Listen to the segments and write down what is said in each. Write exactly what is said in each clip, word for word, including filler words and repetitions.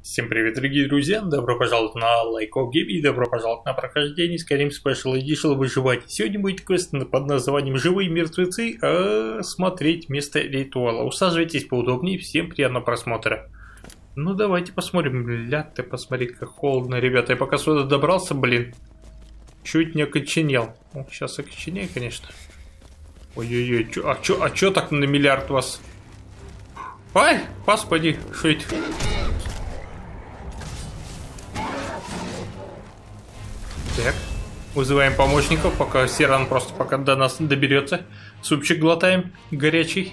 Всем привет, дорогие друзья! Добро пожаловать на Лайков Гейм и добро пожаловать на прохождение Skyrim Special Edition выживать. Сегодня будет квест под названием «Живые мертвецы», а смотреть место ритуала. Усаживайтесь поудобнее, всем приятного просмотра. Ну давайте посмотрим. Бля, ты посмотри, как холодно, ребята. Я пока сюда добрался, блин, чуть не окоченел. Ну, сейчас окоченею, конечно. Ой-ой-ой, а чё, а чё так на миллиард вас? Ай, господи, что это? Так, вызываем помощников, пока Серан просто пока до нас доберется. Супчик глотаем, горячий.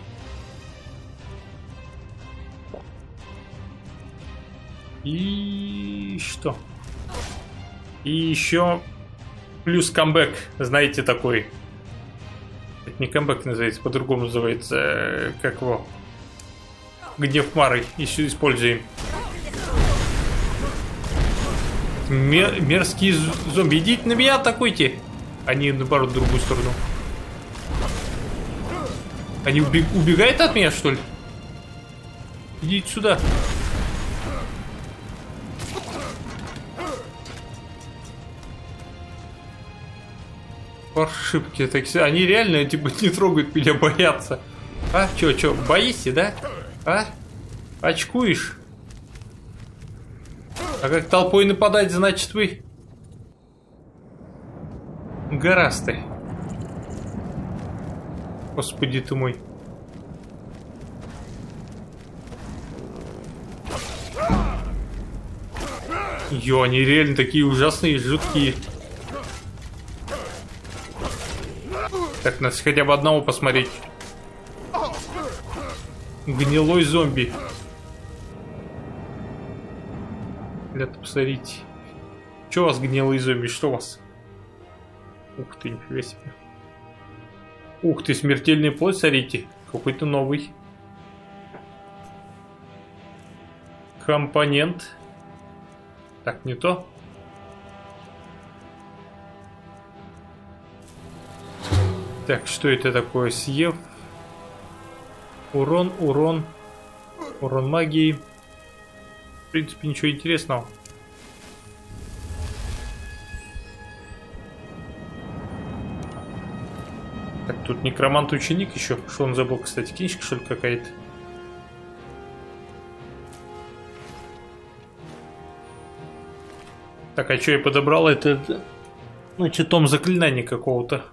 И что? И еще плюс камбэк, знаете, такой. Это не камбэк называется, по-другому называется, как его? Гнев Мары еще используем. Мер мерзкие зомби, идите на меня, атакуйте. Они наоборот в другую сторону. Они убег убегают от меня, что ли? Идите сюда. Паршивки такие. Они реально типа не трогают меня, боятся. А, чё, чё, боишься, да? А? Очкуешь? А как толпой нападать, значит вы горасты. Господи ты мой. Ё, они реально такие ужасные, жуткие. Так, надо хотя бы одного посмотреть. Гнилой зомби. Ребята, посмотрите. Что у вас гнилые зомби? Что у вас? Ух ты, нифига себе. Ух ты, смертельный плоть, смотрите. Какой-то новый. Компонент. Так, не то. Так, что это такое? Съев. Урон, урон. Урон магии. В принципе, ничего интересного. Так, тут некромант-ученик еще. Что он забыл, кстати, книжка, что ли, какая-то? Так, а что я подобрал? Это, значит, том заклинаний какого-то.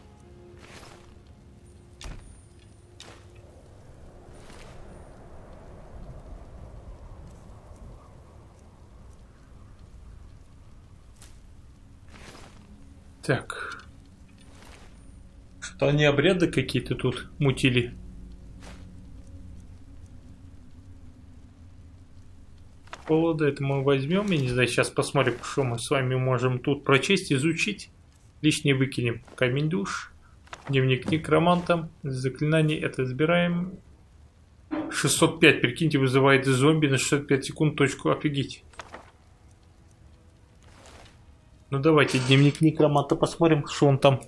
Так. Что они обряды какие-то тут мутили? Холода, это мы возьмем. Я не знаю, сейчас посмотрим, что мы с вами можем тут прочесть, изучить. Лишнее выкинем. Камень душ. Дневник некроманта. Заклинание это забираем. шестьсот пять, прикиньте, вызывает зомби на шестьдесят пять секунд точку. Офигеть. Ну давайте дневник некроманта посмотрим, что он там.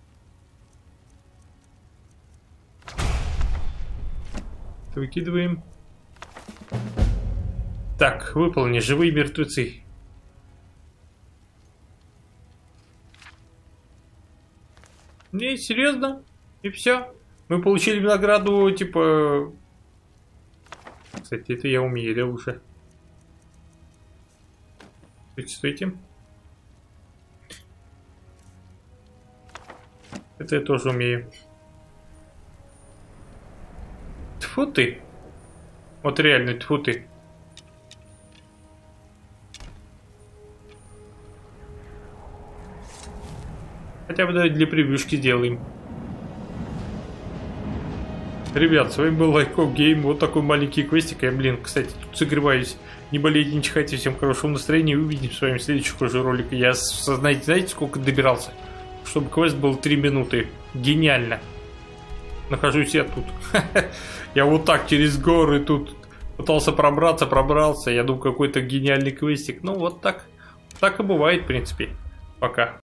Выкидываем. Так, выполни. Живые мертвецы. Не, серьезно? И все? Мы получили награду, типа... Кстати, это я умею уже. Стойте. Это я тоже умею. Тьфу ты. Вот реально, тьфу ты. Хотя бы для превьюшки сделаем. Ребят, с вами был Лайков Гейм. Вот такой маленький квестик. Я, блин, кстати, тут согреваюсь. Не болейте, не чихайте. Всем хорошего настроения. Увидим с вами в следующих уже роликах. Я, знаете, знаете, сколько добирался? Чтобы квест был три минуты. Гениально. Нахожусь я тут. Я вот так через горы тут пытался пробраться, пробрался. Я думаю, какой-то гениальный квестик. Ну, вот так. Так и бывает, в принципе. Пока.